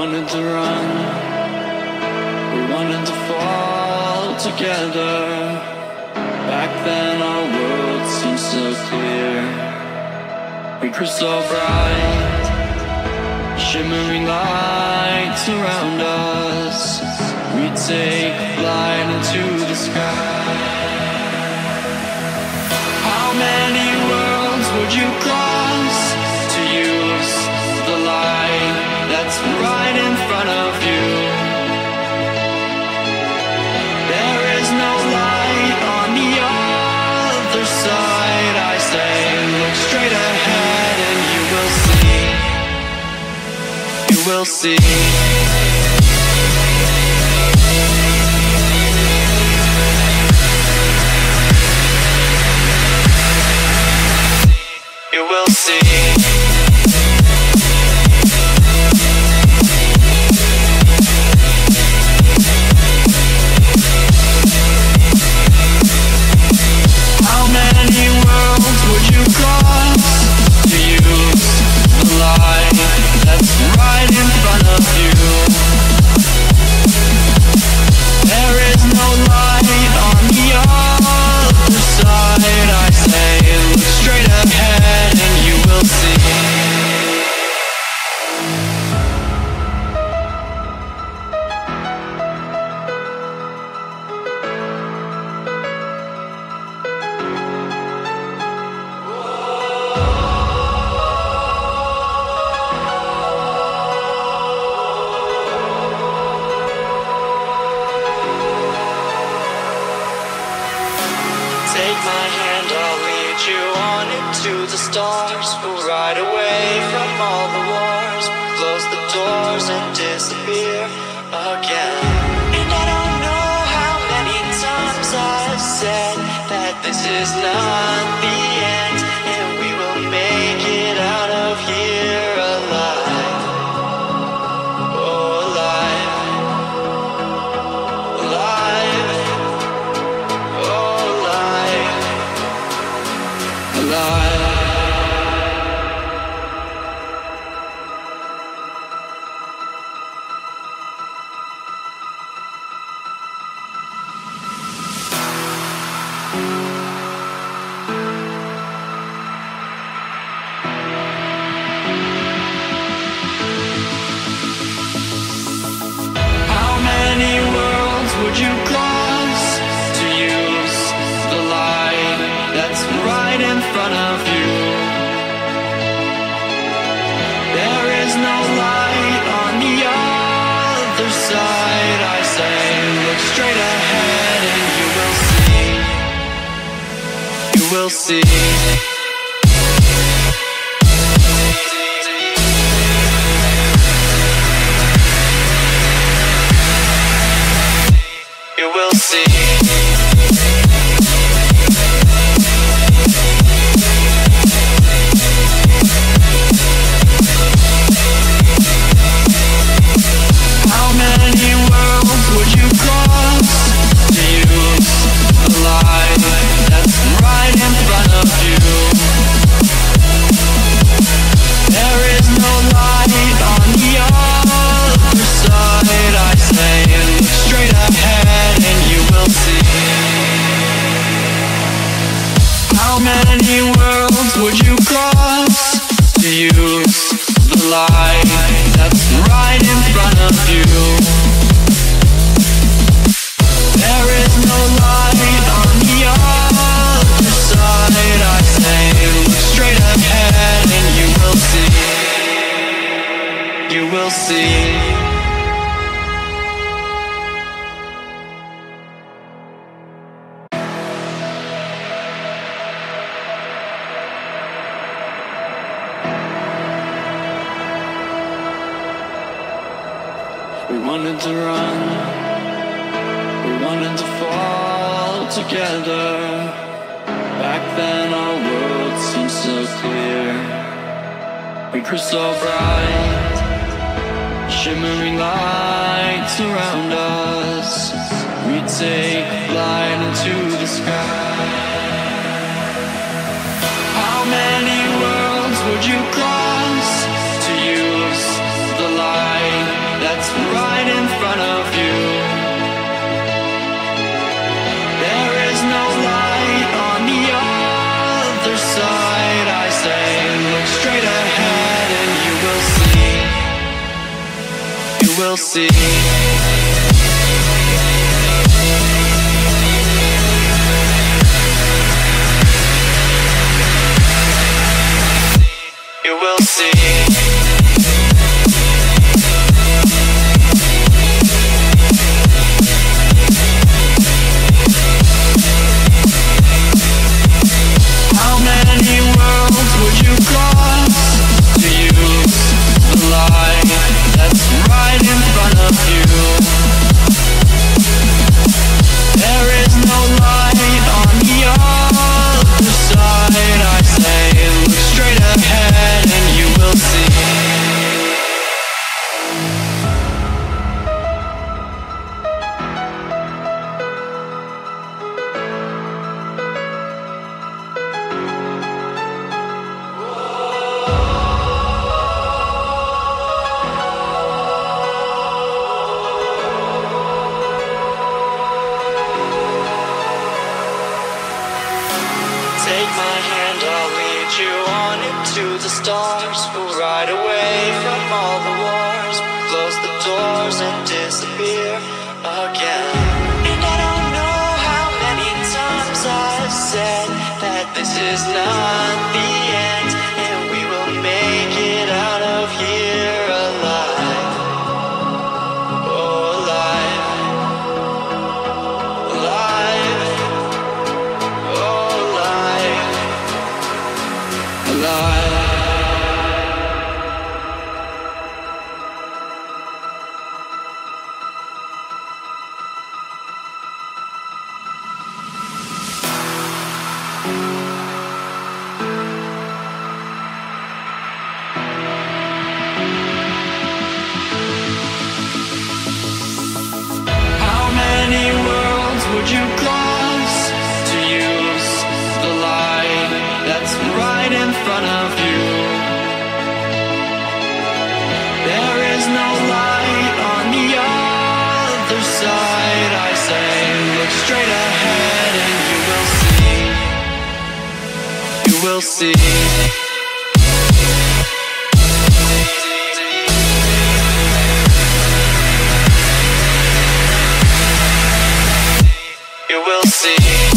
wanted to run, we wanted to fall together. Back then our world seemed so clear. We grew so bright, shimmering lights around us. We'd take flight into the sky. How many worlds would you cross to use the light that's right in front of you? There is no light on the other side. I say, look straight ahead and you will see. You will see. You will see. How many worlds would you cross to use the light that's right in front of you? There is no light on the other side. I say, look straight ahead and you will see. Take my hand, I'll lead you on into the stars. We'll ride away from all the wars, close the doors and disappear again. And I don't know how many times I've said that this is not the end, and we will make it out of here alive. Oh, alive. Alive. Oh, alive. Alive. How many worlds would you cross to use the light that's right in front of you? There is no light on the other side. I say, look straight ahead and you will see. You will see. You will see. How many worlds would you cross to use the light that's right in front of you? There is no light on the other side. I say, look straight ahead and you will see. How many worlds would you cross to use the light that's right in front of you? There is no light on the other side. I say, look straight ahead and you will see. You will see. We wanted to run, we wanted to fall together. Back then our world seemed so clear. We grew so bright, shimmering lights around us. We'd take flight into the sky. How many worlds would you cross to use the light will see. You will see. How many worlds would you cross to use the light that's right in front of you? There is no light on the other side. I say, look straight ahead and you will see. Take my hand, I'll lead you on into the stars. We'll ride away from all the wars, close the doors and disappear again. And I don't know how many times I've said that this is not the end, and we will make it out of here alive. Oh, alive. Alive. Oh, alive. Alive. How many worlds would you cross to use the light that's right in front of you? There is no light on the other side. I say, look straight ahead and you will see. You will see. You will see.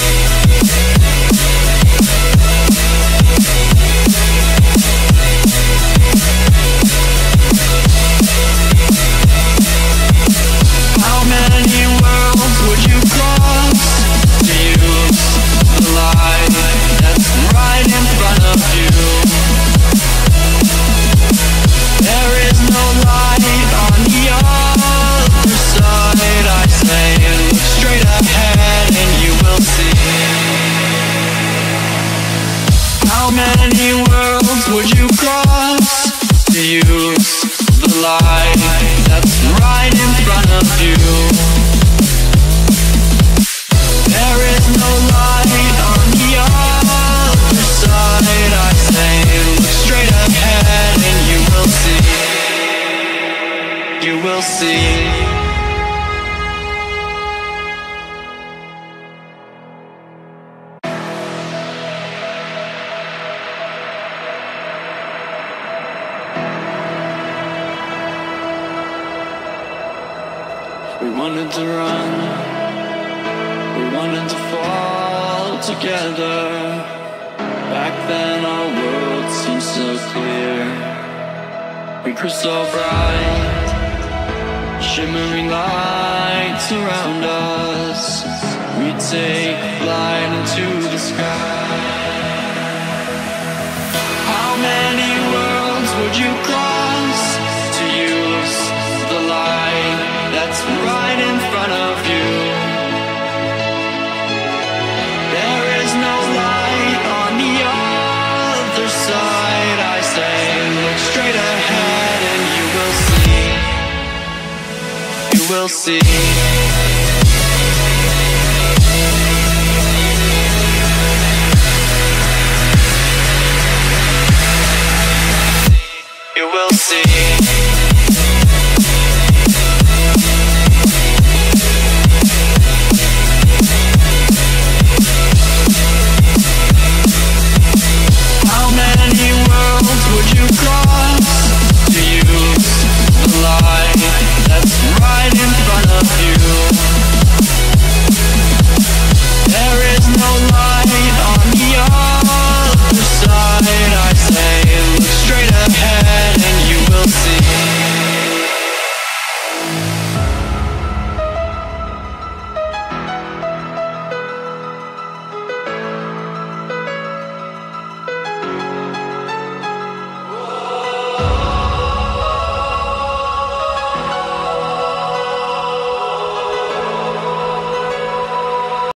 How many worlds would you cross to use the light that's right in front of you? There is no light on the other side. I say, look straight ahead and you will see. How many worlds would you cross to use the light that's right in front of you? There is no light on the other side. I say, look straight ahead and you will see. You will see. We wanted to run, we wanted to fall together. Back then our world seemed so clear. We grew so bright, shimmering lights around us. We take flight into the sky. How many worlds would you cross to use the light that's right in front of you? There is no light on the other side. I say, look straight ahead and you will see. You will see.